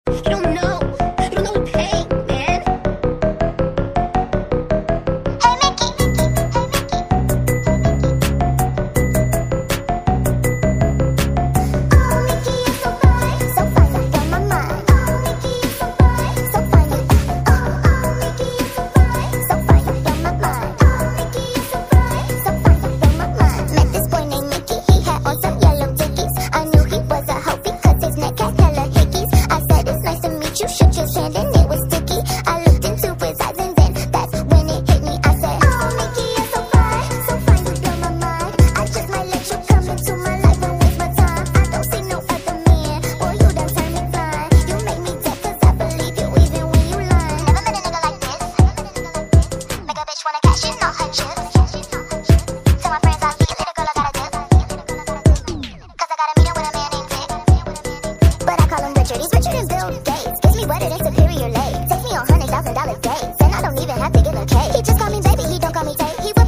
You don't know. You don't know the pain, man. Hey, Mickey. Hey, Mickey. Oh, Mickey, you're so fine. So fine, I got my mind. Oh, Mickey, you're so fine. So fine, oh, Mickey, you're so fine. So fine, I got my mind. Oh, Mickey, you're so fine. So fine, I got my mind. Met this boy named Mickey. He had on some yellow dickies. I knew he was a hoe because his neck had hella hickeys. I said, it's nice to meet you. Shook his hand and it was sticky. I looked into his eyes and then that's when it hit me. I said, oh, Mickey, you're so fine. So fine, you blow my mind. I just might let you come into my life and waste my time. I don't see no other man. Boy, you done turned me blind. You make me dead cause I believe you even when you lying. Never met a nigga like this. Make a bitch wanna cash in all her chips. Tell my friends I'll see you later, girl, I gotta dip. Cause I got a meeting with a man named Vic. But I call him Richard. He's richer than Bill Gates. Gives me wetter than Superior Lake. Takes me on $100,000 dates. And I don't even have to give a cake. He just call me baby, he don't call me Tate. He